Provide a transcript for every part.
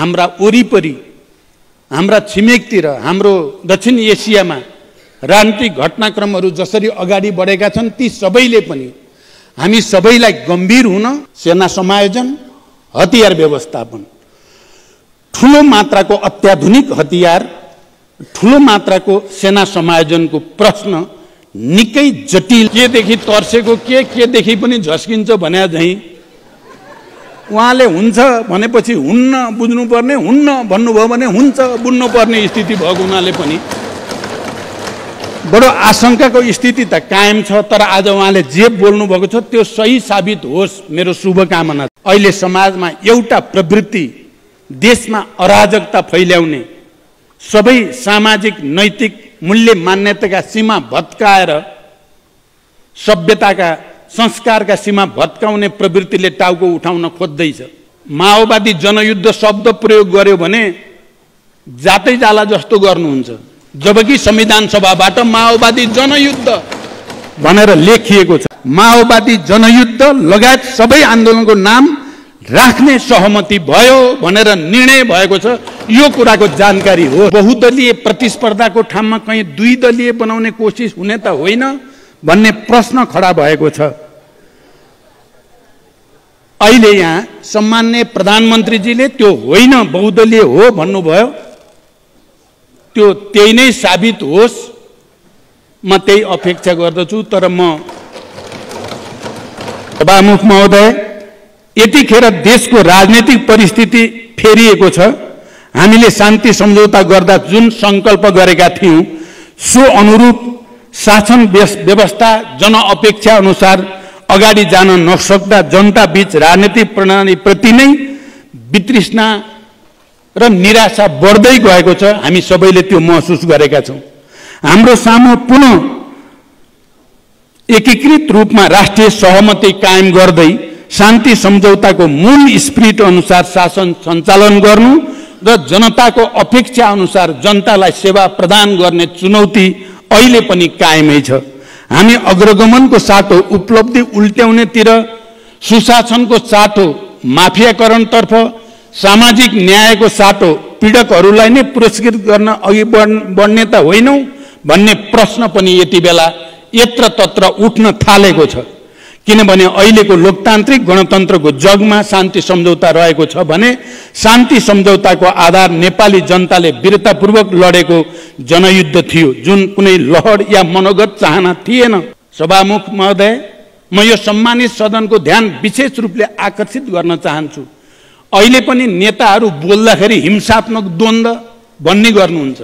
हाम्रा वरिपरि, हाम्रा छिमेकतिर, हाम्रो दक्षिण एसियामा राजनीतिक घटनाक्रमहरू जसरी अगाडि बढेका छन्, ती सबैले पनि हामी सबैलाई गम्भीर हुन सेना समायोजन, हतियार व्यवस्थापन, ठूलो मात्राको अत्याधुनिक हतियार, ठूलो मात्राको सेना समायोजनको प्रश्न निकै जटिल, केदेखि तर्सेको केदेखि पनि झस्किन्छ भने झैं उहाँले हुन्छ भनेपछि हुन्न बुझ्नुपर्ने, हुन्न भन्नुभयो भने हुन्छ बुझ्नुपर्ने स्थिति भएको हुनाले पनि बडो आशंकाको स्थिति त कायम छ। तर आज उहाँले जे बोल्नु भएको छ त्यो सही साबित होस्, मेरो शुभकामना। अहिले समाजमा एउटा प्रवृत्ति, देशमा अराजकता फैल्याउने, सबै सामाजिक नैतिक मूल्य मान्यताका सीमा भत्काएर सभ्यताका संस्कारका सीमा भत्काउने प्रवृत्तिले टाउको उठाउन खोज्दैछ। माओवादी जनयुद्ध शब्द प्रयोग गर्यो भने जातै जाला जस्तो गर्नुहुन्छ, जबकि संविधान सभाबाट माओवादी जनयुद्ध भनेर लेखिएको छ। माओवादी जनयुद्ध लगायत सबै आन्दोलनको नाम राख्ने सहमति भयो भनेर निर्णय भएको छ। यो कुराको जानकारी हो। बहुदलीय प्रतिस्पर्धाको ठाउँमा कहीँ दुई दलीय बनाउने कोसिस हुने त होइन भन्ने प्रश्न खडा भएको छ। अहिले यहाँ सम्माननीय प्रधानमन्त्रीजीले त्यो होइन बहुदलीय हो भन्नुभयो, त्यो त्यही नै साबित होस्, म त्यही अपेक्षा गर्दछु। तर म सभामुख महोदय, यतिखेर देशको राजनीतिक परिस्थिति फेरिएको छ। हामीले शान्ति सम्झौता गर्दा जुन संकल्प गरेका थियौं सो अनुरूप शासन व्यवस्था जनअपेक्षा अनुसार अगाडि जान नसक्दा जनता बीच राजनीतिक प्रणाली प्रति नै वितृष्णा र निराशा बढ्दै गएको छ। हामी सबैले त्यो महसुस गरेका छौं। हाम्रो सामु पुनः एकीकृत रूपमा राष्ट्रिय सहमति कायम गर्दै शान्ति सम्झौताको मूल स्पिरिट अनुसार शासन सञ्चालन गर्नु र जनताको अपेक्षा अनुसार जनतालाई सेवा प्रदान गर्ने चुनौती अहिले पनि कायमै छ। हामी अग्रगमनको साटो उपलब्धि उल्ट्याउनेतिर, सुशासनको साटो माफियाकरणतर्फ, सामाजिक न्यायको साटो पीडकहरूलाई नै पुरस्कृत गर्न अघि बढ्ने त होइनौ भन्ने प्रश्न पनि यति बेला यत्र तत्र उठ्न थालेको छ। किनभने अहिलेको लोकतान्त्रिक गणतन्त्रको जगमा शान्ति सम्झौता रहेको छ भने शान्ति सम्झौताको आधार नेपाली जनताले वीरतापूर्वक लडेको जनयुद्ध थियो, जुन कुनै लहर या मनोगत चाहना थिएन। सभामुख महोदय, म यो सम्मानित सदनको ध्यान विशेष रूपले आकर्षित गर्न चाहन्छु। अहिले पनि नेताहरू बोल्दाखेरि हिंसात्मक द्वन्द्व भन्ने गर्नुहुन्छ।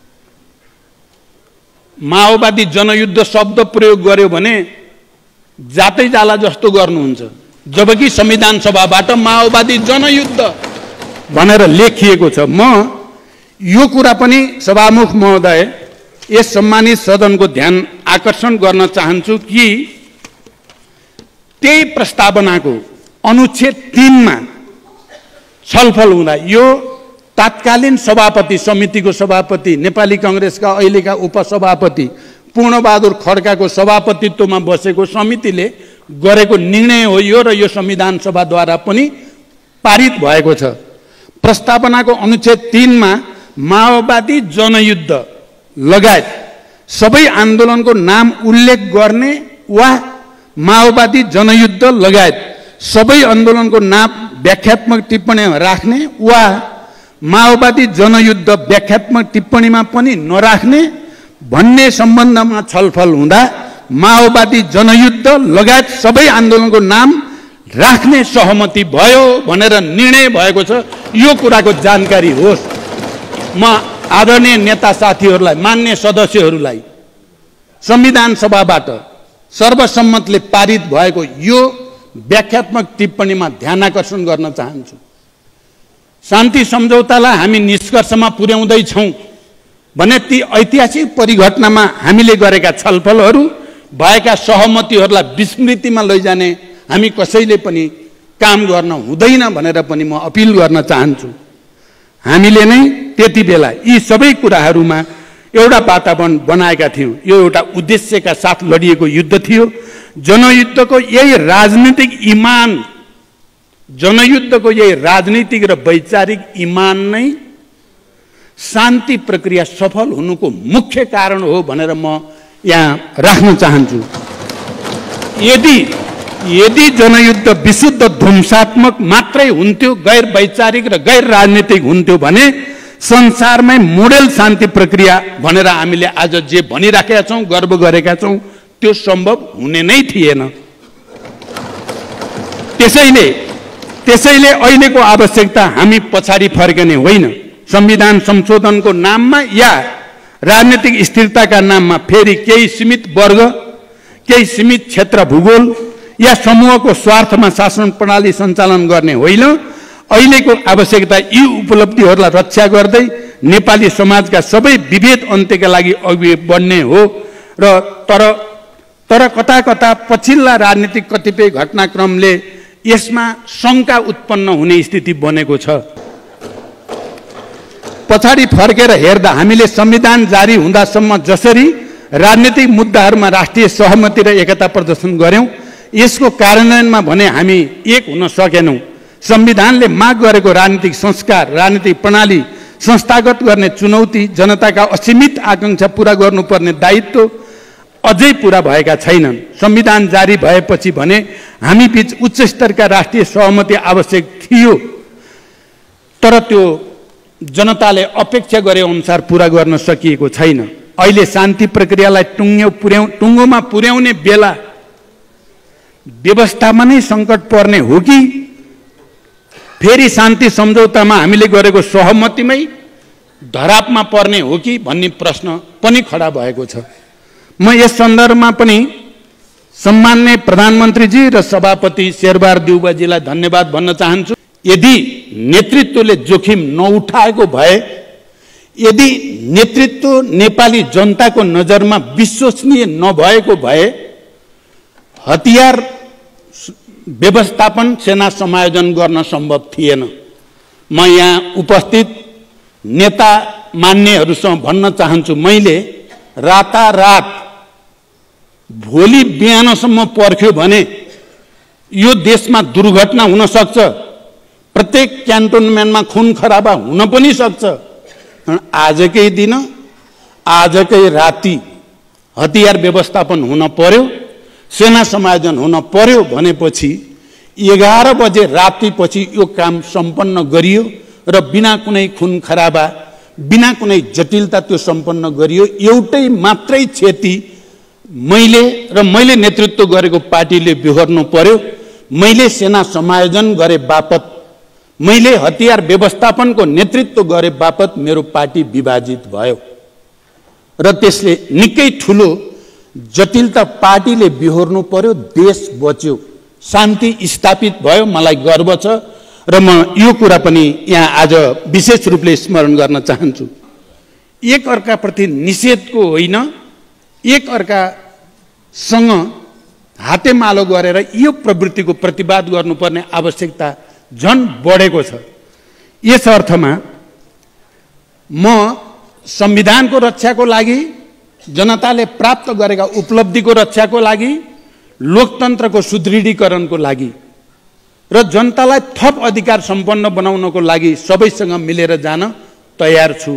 माओवादी जनयुद्ध शब्द प्रयोग गर्यो भने जातै जाला जस्तो गर्नुहुन्छ, जबकि संविधान सभाबाट माओवादी जनयुद्ध भनेर लेखिएको छ। म यो कुरा पनि सभामुख महोदय यस सम्मानित सदनको ध्यान आकर्षण गर्न चाहन्छु कि त्यही प्रस्तावनाको अनुच्छेद 3 मा छलफल हुँदा यो तात्कालीन सभापति, समितिको सभापति, नेपाली कांग्रेसका अहिलेका उपसभापति पूर्णबहादुर खड्काको सभापतित्वमा बसेको समितिले गरेको निर्णय हो यो, र यो संविधान सभाद्वारा पनि पारित भएको छ। प्रस्तावनाको अनुच्छेद 3 मा माओवादी जनयुद्ध लगायत सबै आन्दोलनको नाम उल्लेख गर्ने वा माओवादी जनयुद्ध लगायत सबै आन्दोलनको नाम व्याख्यात्मक टिप्पणीमा राख्ने वा माओवादी जनयुद्ध व्याख्यात्मक टिप्पणीमा पनि नराख्ने भन्ने सम्बन्धमा छलफल हुँदा माओवादी जनयुद्ध लगायत सबै आन्दोलनको नाम राख्ने सहमति भयो भनेर निर्णय भएको छ। यो कुराको जानकारी होस्। म आदरणीय नेता साथीहरूलाई, मान्य सदस्यहरूलाई संविधान सभाबाट सर्वसम्मतले पारित भएको यो व्याख्यात्मक टिप्पणीमा ध्यान आकर्षण गर्न चाहन्छु। शान्ति सम्झौतालाई हामी निष्कर्षमा पुर्याउँदै छौं भने ती ऐतिहासिक परिघटनामा हामीले गरेका छलफलहरू, भएका सहमतिहरूलाई विस्मृतिमा लैजाने हामी कसैले पनि काम गर्न हुँदैन भनेर पनि म अपिल गर्न चाहन्छु। हामीले नै त्यति बेला यी सबै कुराहरूमा एउटा वातावरण बनाएका थियौं। यो एउटा उद्देश्यका साथ लडिएको युद्ध थियो। जनयुद्धको यही राजनीतिक इमान जनयुद्धको यही राजनीतिक र वैचारिक इमान नै शान्ति प्रक्रिया सफल हुनुको मुख्य कारण हो भनेर म यहाँ राख्न चाहन्छु। यदि जनयुद्ध विशुद्ध ध्वंसात्मक मात्रै हुन्थ्यो, गैर वैचारिक र गैर राजनीतिक हुन्थ्यो भने संसारमै मोडेल शान्ति प्रक्रिया भनेर हामीले आज जे भनिराखेका छौं, गर्व गरेका छौं, त्यो सम्भव हुने नै थिएन। त्यसैले अहिलेको आवश्यकता हामी पछाडि फर्कने होइन। संविधान संशोधनको नाममा या राजनीतिक स्थिरताका नाममा फेरि केही सीमित वर्ग, केही सीमित क्षेत्र, भूगोल या समूहको स्वार्थमा शासन प्रणाली सञ्चालन गर्ने होइन। अहिलेको आवश्यकता यी उपलब्धिहरूलाई रक्षा गर्दै नेपाली समाजका सबै विभेद अन्त्यका लागि अघि बढ्ने हो। तर कता कता पछिल्ला राजनीतिक कतिपय घटनाक्रमले यसमा शङ्का उत्पन्न हुने स्थिति बनेको छ। पछाडि फर्केर हेर्दा हामीले संविधान जारी हुँदासम्म जसरी राजनीतिक मुद्दाहरूमा राष्ट्रिय सहमति र एकता प्रदर्शन गर्यौं, यसको कार्यान्वयनमा भने हामी एक हुन सकेनौं। संविधानले माग गरेको राजनीतिक संस्कार, राजनीतिक प्रणाली संस्थागत गर्ने चुनौती, जनताका असीमित आकांक्षा पूरा गर्नुपर्ने दायित्व अझै पूरा भएका छैनन्। संविधान जारी भएपछि भने हामी बीच उच्च स्तरका राष्ट्रिय सहमति आवश्यक थियो, तर त्यो जनताले अपेक्षा गरे अनुसार पूरा गर्न सकिएको छैन। अहिले शान्ति प्रक्रियालाई टुङ्गोमा पुर्याउने बेला व्यवस्थामा नै संकट पर्ने हो कि फेरि शान्ति सम्झौतामा हामीले गरेको सहमतिमै धरापमा पर्ने हो कि भन्ने प्रश्न पनि खडा भएको छ। म यस सन्दर्भमा पनि सम्माननीय प्रधानमन्त्रीजी र सभापति शेरबहादुर देउवाजीलाई धन्यवाद भन्न चाहन्छु। यदि नेतृत्वले जोखिम नउठाएको भए, यदि नेतृत्व नेपाली जनताको नजरमा विश्वसनीय नभएको भए हतियार व्यवस्थापन, सेना समायोजन गर्न सम्भव थिएन। म यहाँ उपस्थित नेता मान्यहरूसँग भन्न चाहन्छु, मैले रातारात भोलि बिहानसम्म पर्ख्यो भने यो देशमा दुर्घटना हुन सक्छ, प्रत्येक क्यान्टोनमेन्टमा खुन खराबा हुन पनि सक्छ। आजकै दिन, आजकै राति हतियार व्यवस्थापन हुन पर्यो, सेना समायोजन हुन पर्यो भनेपछि 11 बजे रातिपछि यो काम सम्पन्न गरियो र बिना कुनै खुन खराबा, बिना कुनै जटिलता त्यो सम्पन्न गरियो। एउटै मात्रै क्षति मैले नेतृत्व गरेको पार्टीले बिहोर्नु पर्यो। मैले सेना समायोजन गरे बापत, मैले हतियार व्यवस्थापनको नेतृत्व गरे बापत मेरो पार्टी विभाजित भयो र त्यसले निकै ठुलो जटिलता पार्टीले बिहोर्नु पर्यो। देश बच्यो, शान्ति स्थापित भयो। मलाई गर्व छ र म यो कुरा पनि यहाँ आज विशेष रूपले स्मरण गर्न चाहन्छु। एक अर्काप्रति निषेधको होइन, एक अर्कासँग हातेमालो गरेर यो प्रवृत्तिको प्रतिवाद गर्नुपर्ने आवश्यकता झन बढेको छ। यस अर्थमा म संविधानको रक्षाको लागि, जनताले प्राप्त गरेका उपलब्धिको रक्षाको लागि, लोकतन्त्रको सुदृढीकरणको लागि र जनतालाई थप अधिकार सम्पन्न बनाउनको लागि सबैसँग मिलेर जान तयार छु।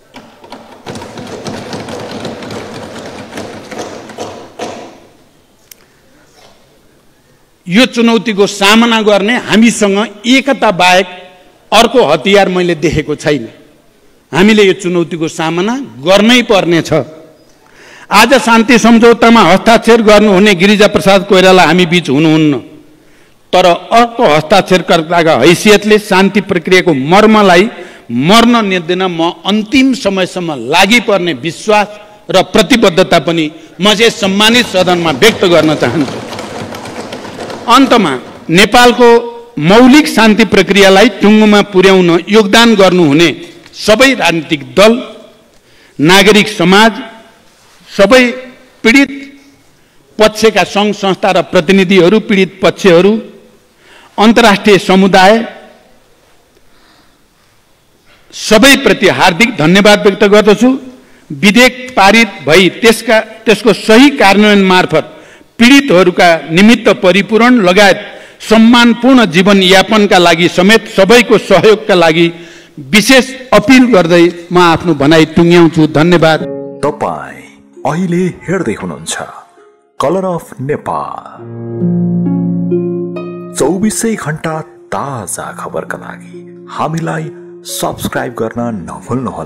यो चुनौतीको सामना गर्ने हामीसँग एकता बाहेक अर्को हतियार मैले देखेको छैन। हामीले यो चुनौतीको सामना गर्नै पर्ने छ। आज शान्ति सम्झौतामा हस्ताक्षर गर्नुहुने गिरिजाप्रसाद कोइराला हामी बीच हुनुहुन्न, तर अर्को हस्ताक्षरकर्ताका हैसियतले शान्ति प्रक्रियाको मर्मलाई मर्न नदिन म अन्तिम समयसम्म लागि पर्ने विश्वास र प्रतिबद्धता पनि म चाहिँ सम्मानित सदनमा व्यक्त गर्न चाहन्छु। अन्तमा नेपालको मौलिक शान्ति प्रक्रियालाई टुङ्गोमा पुर्याउन योगदान गर्नुहुने सबै राजनीतिक दल, नागरिक समाज, सबै पीडित पक्षका सङ्घ संस्था र प्रतिनिधिहरू, पीडित पक्षहरू, अन्तर्राष्ट्रिय समुदाय सबैप्रति हार्दिक धन्यवाद व्यक्त गर्दछु। विधेयक पारित भई त्यसको सही कार्यान्वयन मार्फत पीडितहरूका निमित्त परिपूरण लगायत सम्मानपूर्ण जीवनयापनका लागि समेत सबैको सहयोगका लागि विशेष अपील गर्दै म आफ्नो भनाइ टुङ्ग्याउँछु। धन्यवाद। तपाईं अहिले हेर्दै हुनुहुन्छ कलर अफ नेपाल। 24 घण्टा ताजा खबरका लागि हामीलाई सब्स्क्राइब गर्न नभुल्नुहोला।